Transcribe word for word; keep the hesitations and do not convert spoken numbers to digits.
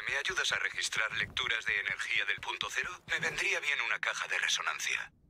¿me ayudas a registrar lecturas de energía del punto cero? Me vendría bien una caja de resonancia.